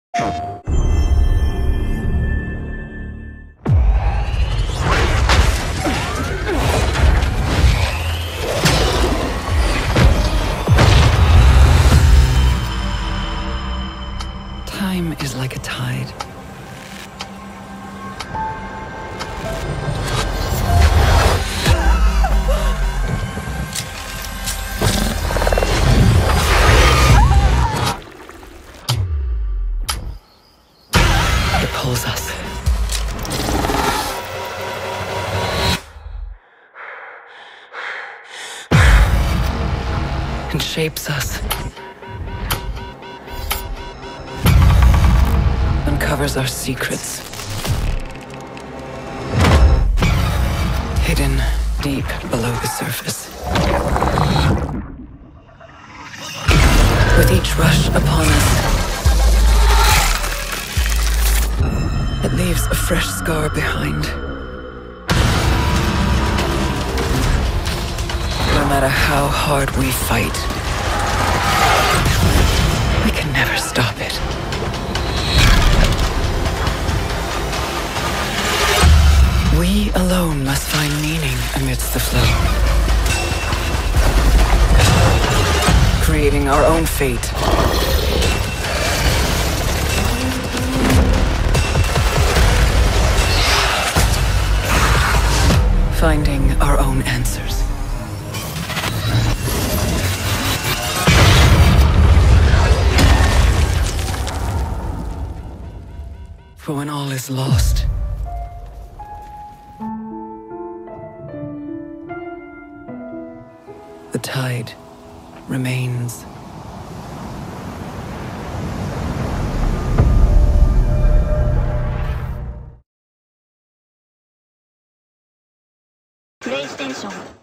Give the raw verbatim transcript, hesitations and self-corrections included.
Time is like a tide. It pulls us. And shapes us. Uncovers our secrets. Hidden deep below the surface. With each rush upon us, it leaves a fresh scar behind. No matter how hard we fight, we can never stop it. We alone must find meaning amidst the flow. Creating our own fate. Finding our own answers. For when all is lost, the tide remains. PlayStation